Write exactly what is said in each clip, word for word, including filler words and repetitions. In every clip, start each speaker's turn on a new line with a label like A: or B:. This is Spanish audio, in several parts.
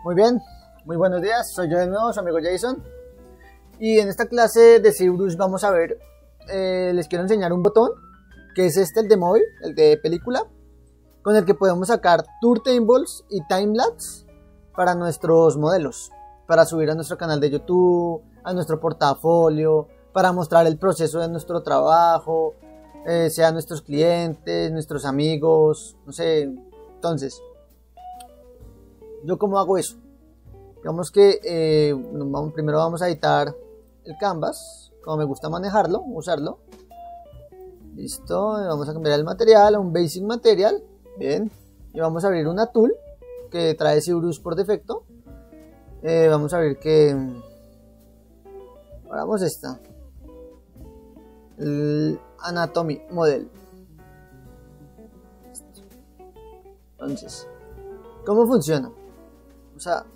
A: Muy bien, muy buenos días, soy yo de nuevo, su amigo Jason. Y en esta clase de ZBrush vamos a ver, eh, les quiero enseñar un botón, que es este, el de móvil, el de película, con el que podemos sacar Turtables y Timelapse para nuestros modelos, para subir a nuestro canal de YouTube, a nuestro portafolio, para mostrar el proceso de nuestro trabajo, eh, sea nuestros clientes, nuestros amigos, no sé. Entonces, ¿yo cómo hago eso? Digamos que eh, vamos, primero vamos a editar el canvas, como me gusta manejarlo, usarlo. Listo, vamos a cambiar el material a un basic material. Bien, y vamos a abrir una tool que trae ZBrush por defecto. Eh, vamos a ver que vamos esta, el Anatomy Model. Entonces, ¿cómo funciona? Vamos a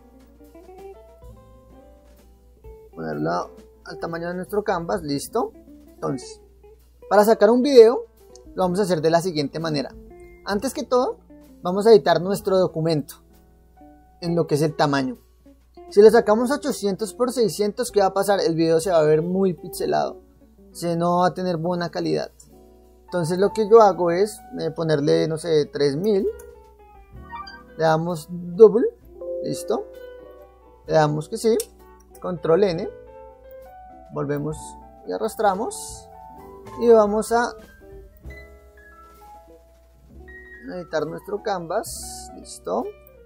A: ponerlo al tamaño de nuestro canvas. Listo. Entonces, para sacar un video lo vamos a hacer de la siguiente manera. Antes que todo, vamos a editar nuestro documento en lo que es el tamaño. Si le sacamos ochocientos por seiscientos, ¿qué va a pasar? El video se va a ver muy pixelado, se no va a tener buena calidad. Entonces lo que yo hago es eh, ponerle, no sé, tres mil. Le damos double. Listo. Le damos que sí. Control N. Volvemos y arrastramos. Y vamos a editar nuestro canvas. Listo.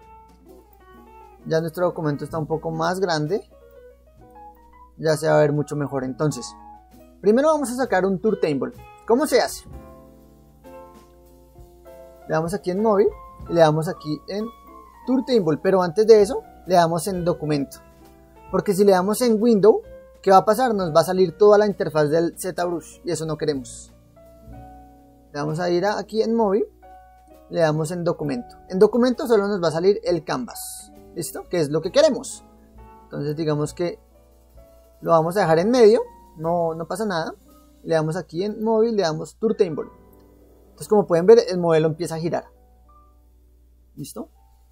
A: Ya nuestro documento está un poco más grande. Ya se va a ver mucho mejor. Entonces, primero vamos a sacar un Turtable. ¿Cómo se hace? Le damos aquí en móvil y le damos aquí en Turtable, pero antes de eso le damos en documento, porque si le damos en window, ¿qué va a pasar? Nos va a salir toda la interfaz del ZBrush y eso no queremos. Le vamos a ir a, aquí en móvil, le damos en documento. En documento solo nos va a salir el canvas, ¿listo? Que es lo que queremos. Entonces digamos que lo vamos a dejar en medio, no, no pasa nada. Le damos aquí en móvil, le damos Turtable. Entonces, como pueden ver, el modelo empieza a girar. ¿Listo?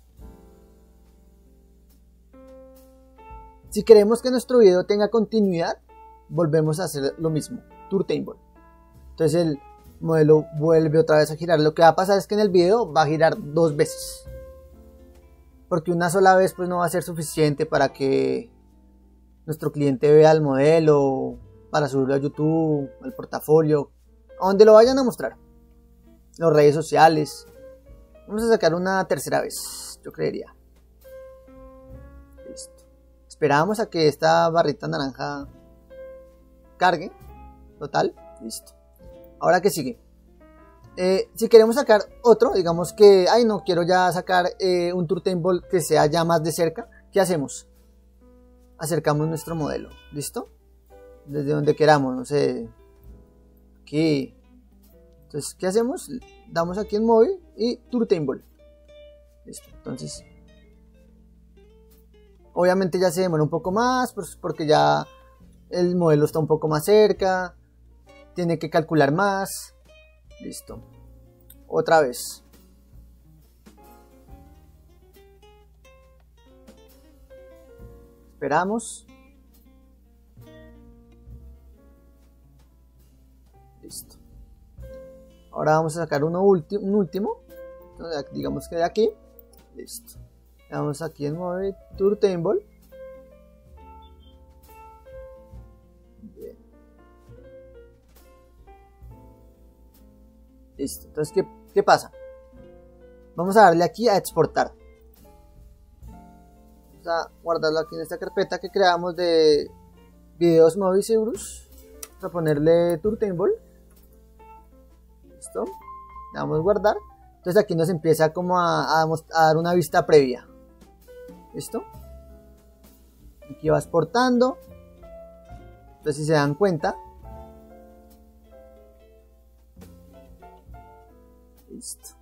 A: Si queremos que nuestro video tenga continuidad, volvemos a hacer lo mismo, Turtable. Entonces el modelo vuelve otra vez a girar. Lo que va a pasar es que en el video va a girar dos veces, porque una sola vez pues no va a ser suficiente para que nuestro cliente vea el modelo, para subirlo a YouTube, al portafolio, a donde lo vayan a mostrar, las redes sociales. Vamos a sacar una tercera vez, yo creería. Listo. Esperamos a que esta barrita naranja cargue. Total, listo. Ahora, ¿qué sigue? Eh, si queremos sacar otro, digamos que, ay, no quiero ya sacar eh, un Turtable que sea ya más de cerca, ¿qué hacemos? Acercamos nuestro modelo, ¿listo? Desde donde queramos, no sé, aquí. Entonces, ¿qué hacemos? Damos aquí en móvil y Turtable. Listo. Entonces, obviamente ya se demora un poco más, pues porque ya el modelo está un poco más cerca, tiene que calcular más. Listo. Otra vez. Esperamos. Listo. Ahora vamos a sacar uno último, un último. Digamos que de aquí. Listo. Vamos aquí en móvil, Turtable. Bien. Listo. Entonces, ¿qué, qué pasa? Vamos a darle aquí a exportar. Vamos a guardarlo aquí en esta carpeta que creamos de videos móviles ZBrush. Vamos a ponerle Turtable. Listo. Le damos a guardar. Entonces aquí nos empieza como a, a, a dar una vista previa. ¿Listo? Aquí va exportando. Entonces, si se dan cuenta. Listo.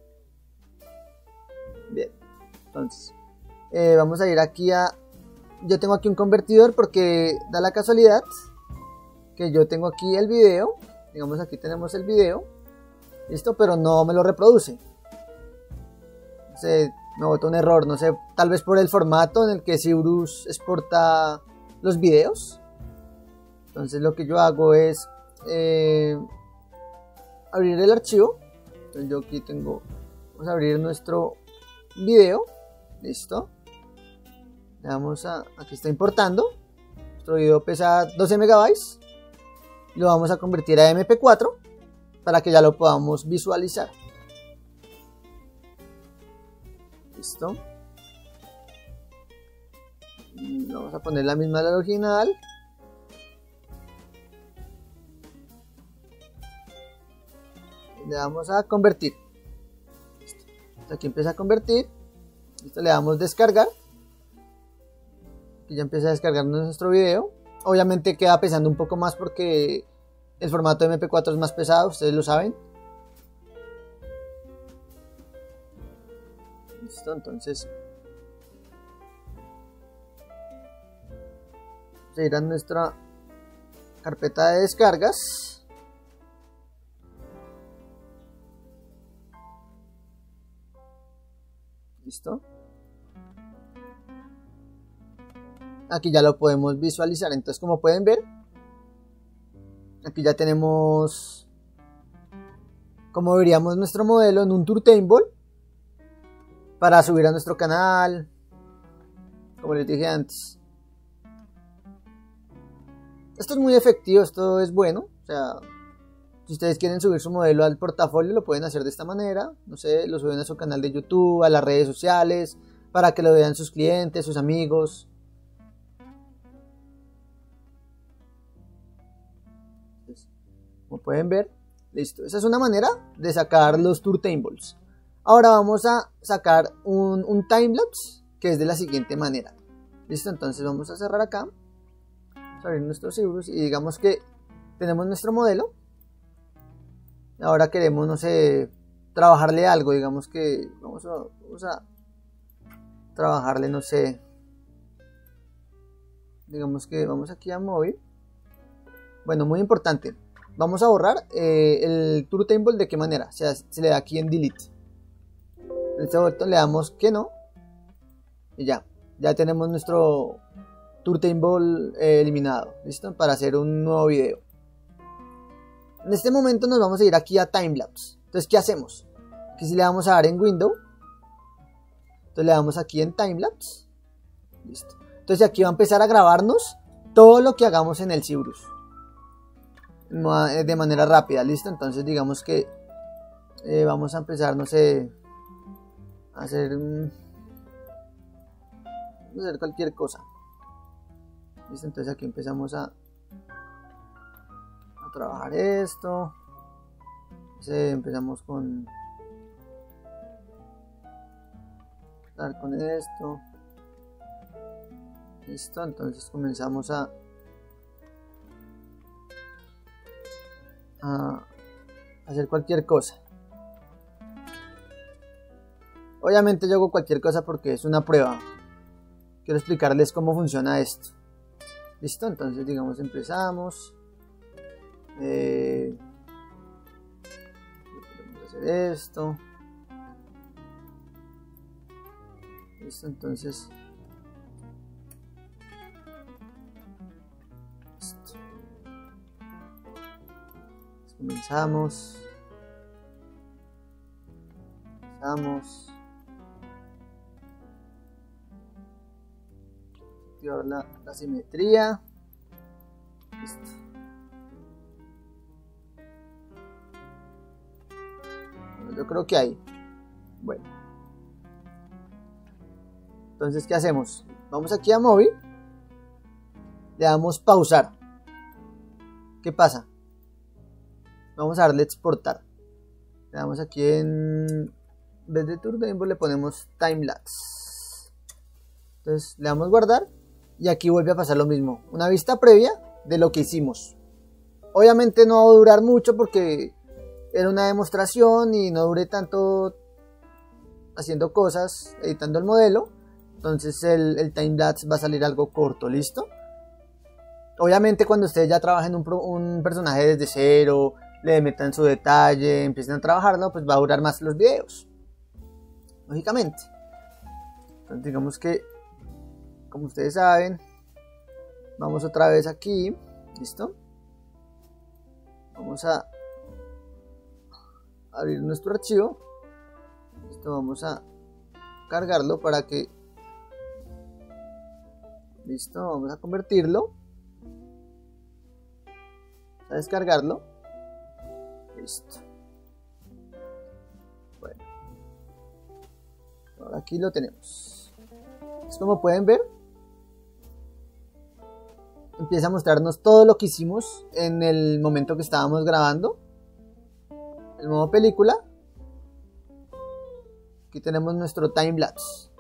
A: Bien. Entonces, eh, vamos a ir aquí a... Yo tengo aquí un convertidor porque da la casualidad que yo tengo aquí el video. Digamos, aquí tenemos el video. ¿Listo? Pero no me lo reproduce. Entonces, me bota un error, no sé, tal vez por el formato en el que Zebrus exporta los videos. Entonces lo que yo hago es eh, abrir el archivo. Entonces yo aquí tengo, vamos a abrir nuestro video, listo. Le damos a, aquí está importando, nuestro video pesa doce megabytes, lo vamos a convertir a eme pe cuatro para que ya lo podamos visualizar. Listo. Vamos a poner la misma del original. Le damos a convertir. Listo. Aquí empieza a convertir. Listo, le damos descargar. Y ya empieza a descargar nuestro video. Obviamente queda pesando un poco más porque el formato eme pe cuatro es más pesado, ustedes lo saben. Listo, entonces vamos a ir a nuestra carpeta de descargas. Listo. Aquí ya lo podemos visualizar. Entonces, como pueden ver, aquí ya tenemos como veríamos nuestro modelo en un Turntable para subir a nuestro canal, como les dije antes. Esto es muy efectivo, esto es bueno. O sea, si ustedes quieren subir su modelo al portafolio, lo pueden hacer de esta manera. No sé, lo suben a su canal de YouTube, a las redes sociales, para que lo vean sus clientes, sus amigos. Entonces, como pueden ver, listo. Esa es una manera de sacar los Turntables. Ahora vamos a sacar un, un timelapse que es de la siguiente manera. Listo, entonces vamos a cerrar acá. Vamos a abrir nuestros Zebrus y digamos que tenemos nuestro modelo. Ahora queremos, no sé, trabajarle algo. Digamos que vamos a, vamos a trabajarle, no sé. Digamos que vamos aquí a móvil. Bueno, muy importante. Vamos a borrar eh, el Turntable. ¿De qué manera? O sea, se le da aquí en delete. En este botón le damos que no. Y ya. Ya tenemos nuestro Turntable eh, eliminado. ¿Listo? Para hacer un nuevo video. En este momento nos vamos a ir aquí a Timelapse. Entonces, ¿qué hacemos? Aquí si le vamos a dar en Window. Entonces le damos aquí en Timelapse. Listo. Entonces aquí va a empezar a grabarnos todo lo que hagamos en el Zebrus. De manera rápida. ¿Listo? Entonces digamos que eh, vamos a empezar, no sé, a hacer, a hacer cualquier cosa. ¿Listo? Entonces aquí empezamos a a trabajar esto. Entonces empezamos con con esto. Listo, entonces comenzamos a a hacer cualquier cosa. Obviamente yo hago cualquier cosa porque es una prueba. Quiero explicarles cómo funciona esto. Listo, entonces digamos empezamos. Eh, vamos a hacer esto. Listo, entonces listo. Comenzamos comenzamos activar la, la simetría. Listo. Bueno, yo creo que ahí. Bueno, entonces ¿qué hacemos? Vamos aquí a móvil, le damos pausar. ¿Qué pasa? Vamos a darle exportar. Le damos aquí en, en vez de Turntable le ponemos Timelapse. Entonces le damos guardar y aquí vuelve a pasar lo mismo. Una vista previa de lo que hicimos. Obviamente no va a durar mucho porque era una demostración y no duré tanto haciendo cosas, editando el modelo. Entonces el, el timelapse va a salir algo corto, ¿listo? Obviamente cuando ustedes ya trabajen un, un personaje desde cero, le metan su detalle, empiecen a trabajarlo, pues va a durar más los videos, lógicamente. Entonces digamos que, como ustedes saben, vamos otra vez aquí, ¿listo? Vamos a abrir nuestro archivo, listo, vamos a cargarlo para que, listo, vamos a convertirlo, a descargarlo, listo. Bueno, ahora aquí lo tenemos. Entonces, como pueden ver, empieza a mostrarnos todo lo que hicimos en el momento que estábamos grabando el modo película. Aquí tenemos nuestro timelapse.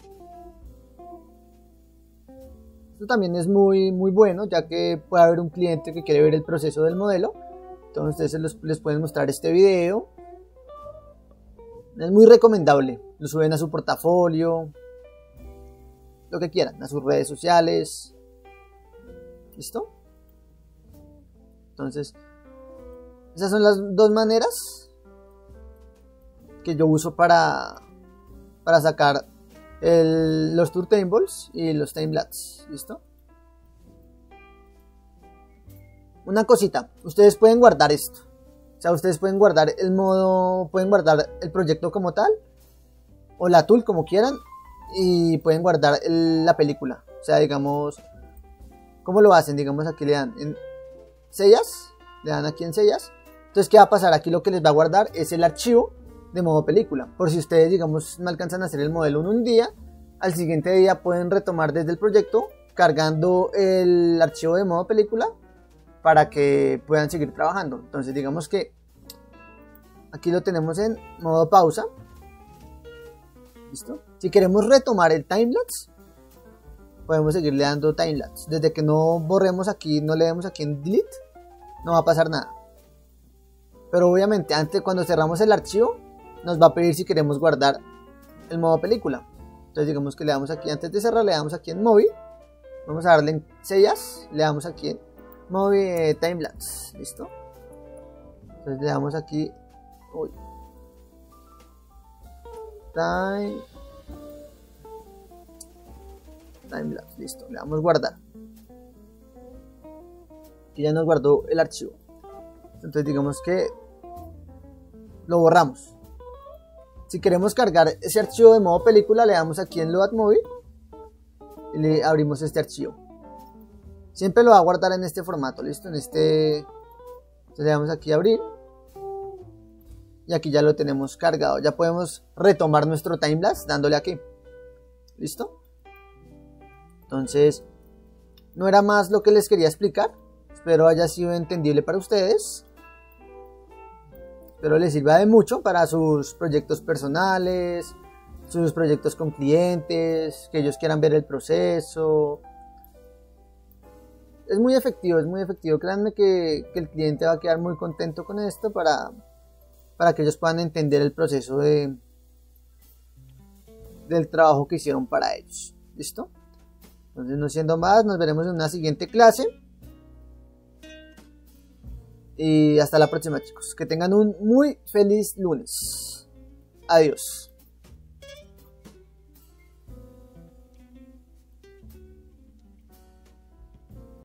A: Esto también es muy, muy bueno, ya que puede haber un cliente que quiere ver el proceso del modelo. Entonces les, les pueden mostrar este video. Es muy recomendable. Lo suben a su portafolio, lo que quieran, a sus redes sociales. ¿Listo? Entonces, esas son las dos maneras que yo uso para, para sacar el, los turntables y los timelapse. ¿Listo? Una cosita, ustedes pueden guardar esto. O sea, ustedes pueden guardar el modo, pueden guardar el proyecto como tal, o la tool como quieran, y pueden guardar el, la película. O sea, digamos, ¿cómo lo hacen? Digamos, aquí le dan en sellas, le dan aquí en sellas. Entonces, ¿qué va a pasar? Aquí lo que les va a guardar es el archivo de modo película. Por si ustedes, digamos, no alcanzan a hacer el modelo en un día, al siguiente día pueden retomar desde el proyecto, cargando el archivo de modo película, para que puedan seguir trabajando. Entonces, digamos que aquí lo tenemos en modo pausa. ¿Listo? Si queremos retomar el timelapse, podemos seguirle dando timelapse. Desde que no borremos aquí, no le demos aquí en delete, no va a pasar nada. Pero obviamente antes, cuando cerramos el archivo, nos va a pedir si queremos guardar el modo película. Entonces digamos que le damos aquí, antes de cerrar, le damos aquí en movie. Vamos a darle en sellas, le damos aquí en movie eh, timelapse. ¿Listo? Entonces le damos aquí, uy, time timelapse, listo, le damos guardar. Aquí ya nos guardó el archivo. Entonces digamos que lo borramos. Si queremos cargar ese archivo de modo película, le damos aquí en Load Movie y le abrimos este archivo. Siempre lo va a guardar en este formato, listo, en este. Entonces le damos aquí a abrir y aquí ya lo tenemos cargado. Ya podemos retomar nuestro timelapse dándole aquí. ¿Listo? Entonces, no era más lo que les quería explicar. Espero haya sido entendible para ustedes. Espero les sirva de mucho para sus proyectos personales, sus proyectos con clientes, que ellos quieran ver el proceso. Es muy efectivo, es muy efectivo. Créanme que, que el cliente va a quedar muy contento con esto para, para que ellos puedan entender el proceso de, del trabajo que hicieron para ellos. ¿Listo? Entonces, no siendo más, nos veremos en una siguiente clase. Y hasta la próxima, chicos. Que tengan un muy feliz lunes. Adiós.